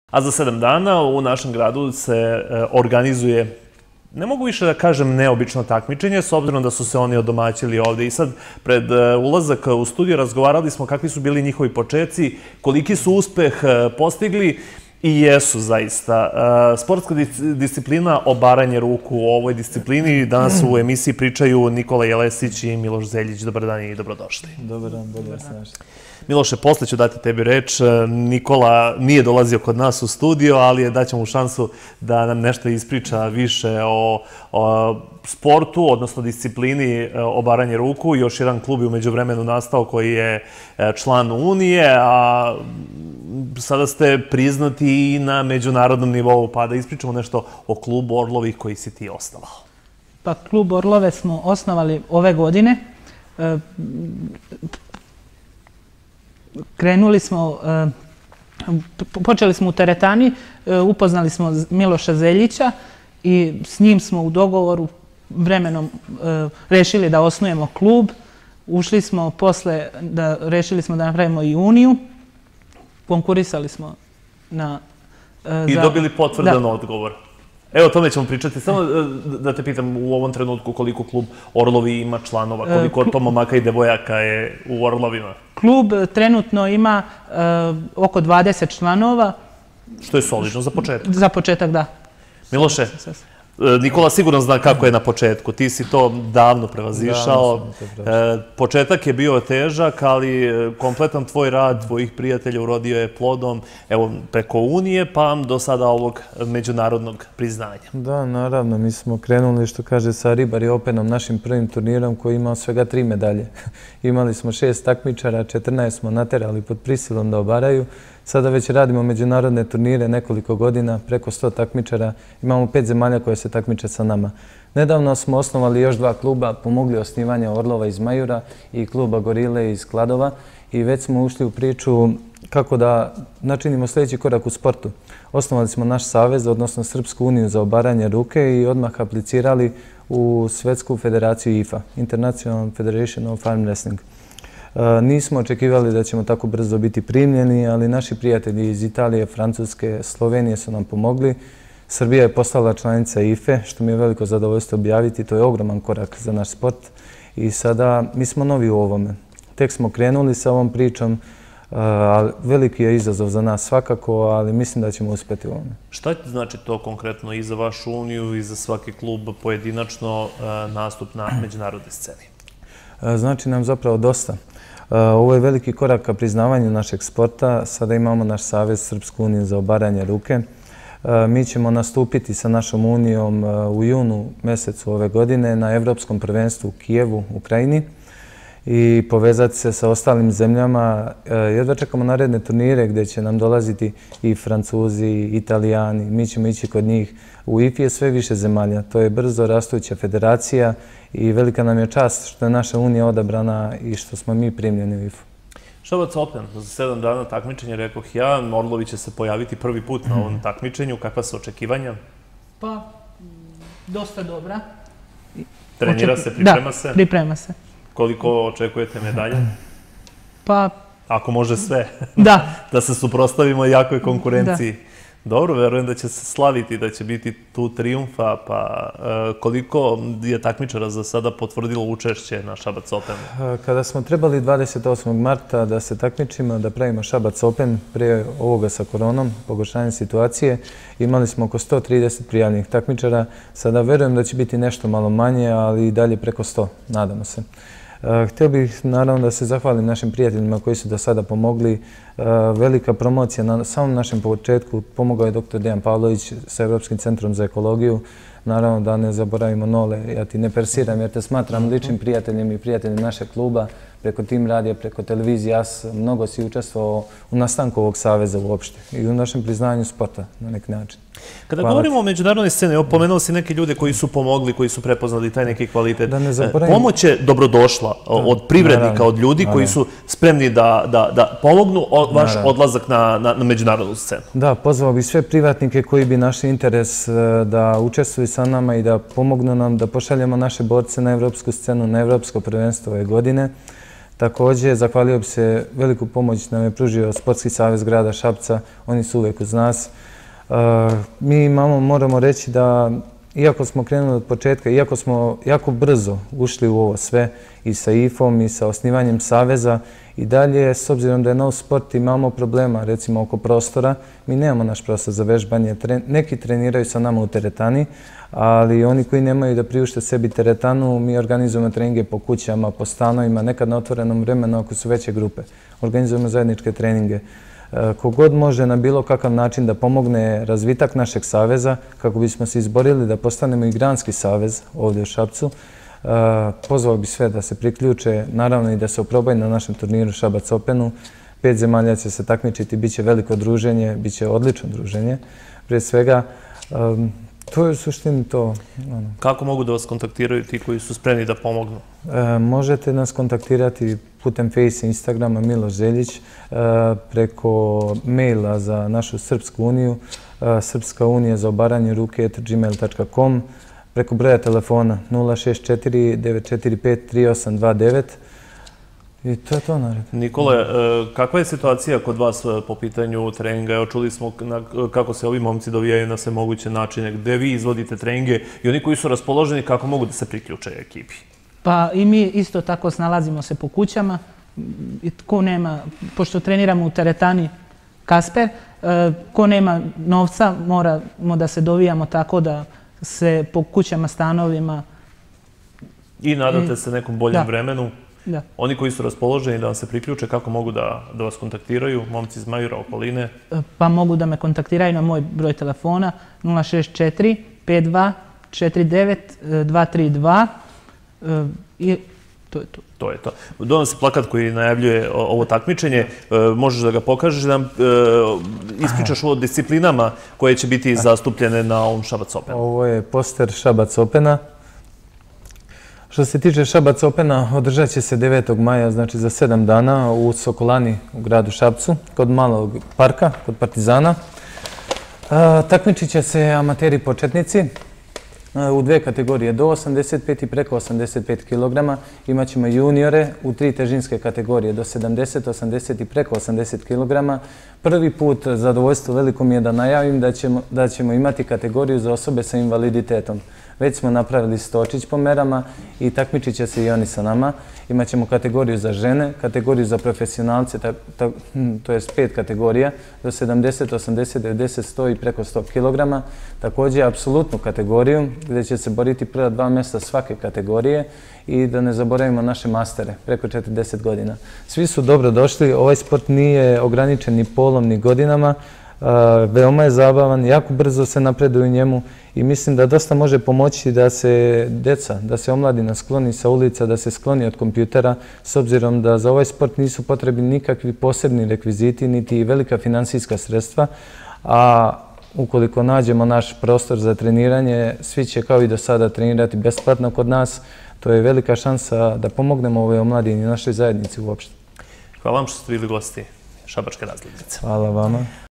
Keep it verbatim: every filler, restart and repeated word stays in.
A za sedam dana u našem gradu se organizuje, ne mogu više da kažem neobično takmičenje, s obzirom da su se oni odomaćili ovde. I sad, pred ulazak u studiju, razgovarali smo kakvi su bili njihovi počeci, koliki su uspeh postigli i jesu zaista. Sportska disciplina obaranje ruku u ovoj disciplini. Danas u emisiji pričaju Nikola Jelesić i Miloš Zeljić. Dobar dan i dobrodošli. Dobar dan, bolje vas našli. Miloše, posle ću dati tebi reč. Nikola nije dolazio kod nas u studio, ali daćemo mu šansu da nam nešto ispriča više o sportu, odnosno disciplini obaranje ruku. Još jedan klub je umeđu vremenu nastao koji je član Unije, a sada ste priznati i na međunarodnom nivou, pa da ispričamo nešto o klubu Orlovi koji si ti osnovao. Pa klub Orlove smo osnovali ove godine. Krenuli smo, počeli smo u teretani, upoznali smo Miloša Zeljića i s njim smo u dogovoru vremenom rešili da osnujemo klub. Ušli smo posle, rešili smo da napravimo i Uniju, konkurisali smo na... I dobili potvrdan odgovor. Evo, o tome ćemo pričati. Samo da te pitam u ovom trenutku koliko klub Orlovi ima članova, koliko to momaka i devojaka je u Orlovima? Klub trenutno ima oko dvadeset članova. Što je solidno za početak. Za početak, da. Miloše, Nikola sigurno zna kako je na početku. Ti si to davno prevazišao. Početak je bio težak, ali kompletan tvoj rad, tvojih prijatelja urodio je plodom, evo, preko Unije, pa do sada ovog međunarodnog priznanja. Da, naravno. Mi smo krenuli, što kaže, sa Ribari Openom, našim prvim turnirom koji imao svega tri medalje. Imali smo šest takmičara, četrnaest smo naterali pod prisilom da obaraju. Sada već radimo međunarodne turnire nekoliko godina, preko sto takmičara. Imamo pet zemalja koje se takmiče sa nama. Nedavno smo osnovali još dva kluba, pomogli osnivanja Orlova iz Majura i kluba Gorile iz Kladova i već smo ušli u priču kako da načinimo sljedeći korak u sportu. Osnovali smo naš savez, odnosno Srpsku uniju za obaranje ruke i odmah aplicirali u Svetsku federaciju I F A, International Federation of Arm Wrestling. Nismo očekivali da ćemo tako brzo biti primljeni, ali naši prijatelji iz Italije, Francuske, Slovenije su nam pomogli. Srbija je postala članica I F E, što mi je veliko zadovoljstvo objaviti. To je ogroman korak za naš sport. I sada mi smo novi u ovome. Tek smo krenuli sa ovom pričom. Veliki je izazov za nas svakako, ali mislim da ćemo uspjeti u ovome. Šta znači to konkretno i za vašu Uniju i za svaki klub pojedinačno nastup na međunarodnoj sceni? Znači nam zapravo dosta. Ovo je veliki korak ka priznavanju našeg sporta. Sada imamo naš savez Srpsku uniju za obaranje ruke. Mi ćemo nastupiti sa našom unijom u junu mesecu ove godine na Evropskom prvenstvu u Kijevu, Ukrajini i povezati se sa ostalim zemljama. Jedva čekamo naredne turnire gdje će nam dolaziti i Francuzi, i Italijani. Mi ćemo ići kod njih. U I F I je sve više zemalja. To je brzo rastuća federacija i velika nam je čast što je naša unija odabrana i što smo mi primljeni u I F U. Šabac Open, za sedam dana takmičenja, rekoh ja, Orlovi će se pojaviti prvi put na ovom takmičenju. Kakva su očekivanja? Pa, dosta dobra. Trenira se, priprema se? Da, priprema se. Koliko očekujete medalja? Pa... Ako može sve. Da. Da se suprotstavimo jakoj konkurenciji. Dobro, verujem da će se slaviti, da će biti tu trijumfa, pa koliko je takmičara za sada potvrdilo učešće na Šabac Open? Kada smo trebali dvadeset osmog marta da se takmičimo, da pravimo Šabac Open, prije ovoga sa koronom, pogoršanje situacije, imali smo oko sto trideset prijavljenih takmičara. Sada verujem da će biti nešto malo manje, ali i dalje preko sto, nadamo se. Htio bih naravno da se zahvalim našim prijateljima koji su do sada pomogli. Velika promocija na samom našem početku pomogao je doktor Dejan Pavlović sa Evropskim centrom za ekologiju. Naravno da ne zaboravimo Nole, ja ti ne persiram jer te smatram ličnim prijateljem i prijateljem našeg kluba. Preko Tim radija, preko televizije, ja sam mnogo si učestvovao u nastanku ovog saveza uopšte i u našem priznanju sporta na neki način. Kada govorimo o međunarodnoj sceni, pomenuo si neke ljude koji su pomogli, koji su prepoznali taj neki kvalitet. Pomoć je dobrodošla od privrednika, od ljudi koji su spremni da pomognu vaš odlazak na međunarodnu scenu. Da, pozvao bih sve privatnike koji bi našli interes da učestvuju sa nama i da pomognu nam da pošaljemo naše borce na evropsku scenu, na evropsko prvenstvo ove godine. Također, zahvalio bi se, veliku pomoć nam je pružio Sportski savez grada Šapca, oni su uvijek uz nas. Mi imamo, moramo reći da, iako smo krenuli od početka, iako smo jako brzo ušli u ovo sve, i sa I F om i sa osnivanjem saveza, i dalje, s obzirom da je nov sport, imamo problema, recimo oko prostora. Mi nemamo naš prostor za vežbanje. Neki treniraju sa nama u teretani, ali oni koji nemaju da priušte sebi teretanu, mi organizujemo treninge po kućama, po stanovima, nekad na otvorenom vremenu ako su veće grupe. Organizujemo zajedničke treninge. Kogod može na bilo kakav način da pomogne razvitak našeg saveza, kako bismo se izborili da postanemo i granski savez ovdje u Šapcu, pozvao bi sve da se priključe, naravno i da se oprobaju na našem turniru Šabac Openu. Pet zemalja će se takmičiti, bit će veliko druženje, bit će odlično druženje. Prije svega, to je u suštini to. Kako mogu da vas kontaktiraju ti koji su spremni da pomognu? Možete nas kontaktirati putem Face i Instagrama Miloš Zeljić, preko maila za našu Srpsku uniju, srpska unija za obaranje ruke at gmail tačka com, preko broja telefona nula šest četiri devet četiri pet tri osam dva devet. I to je to, naravno. Nikole, kakva je situacija kod vas po pitanju treninga? Evo, čuli smo kako se ovi momci dovijaju na sve moguće načine, gde vi izvodite treninge i oni koji su raspoloženi, kako mogu da se priključe ekipi? Pa i mi isto tako snalazimo se po kućama. Ko nema, pošto treniramo u teretani Kasper, ko nema novca, moramo da se dovijamo tako da se po kućama, stanovima... I nadate se nekom boljem vremenu? Da. Oni koji su raspoloženi da vam se priključe, kako mogu da vas kontaktiraju, momci iz Majura, okoline? Pa mogu da me kontaktiraju na moj broj telefona nula šest četiri pet dva četiri devet dva tri dva i to je to. To je to. Donao se plakat koji najavljuje ovo takmičenje. Možeš da ga pokažeš, da nam ispričaš o disciplinama koje će biti zastupljene na ovom Šabac Openu. Ovo je poster Šabac Opena. Što se tiče Šabac Opena, održat će se devetog maja, znači za sedam dana u Sokolani u gradu Šapcu, kod malog parka, kod Partizana. Takmičit će se amateri početnici u dve kategorije, do osamdeset pet i preko osamdeset pet kilograma. Imaćemo juniore u tri težinske kategorije, do sedamdeset, osamdeset i preko osamdeset kilograma. Prvi put, zadovoljstvo veliko mi je da najavim da ćemo imati kategoriju za osobe sa invaliditetom. Već smo napravili stočić po merama i takmičit će se i oni sa nama. Imaćemo kategoriju za žene, kategoriju za profesionalce, to je pet kategorija, do sedamdeset, osamdeset, devedeset, sto i preko sto kilograma. Također apsolutnu kategoriju gdje će se boriti prva dva mjesta svake kategorije i da ne zaboravimo naše mastere, preko četrdeset godina. Svi su dobro došli, ovaj sport nije ograničen ni polom ni godinama. Veoma je zabavan, jako brzo se napreduje u njemu i mislim da dosta može pomoći da se deca, da se omladina skloni sa ulica, da se skloni od kompjutera, s obzirom da za ovaj sport nisu potrebni nikakvi posebni rekviziti, niti velika finansijska sredstva, a ukoliko nađemo naš prostor za treniranje, svi će kao i do sada trenirati besplatno kod nas. To je velika šansa da pomognemo ovoj omladini i našoj zajednici uopšte. Hvala vam što ste bili gosti Šabačke razglednice. Hvala vama.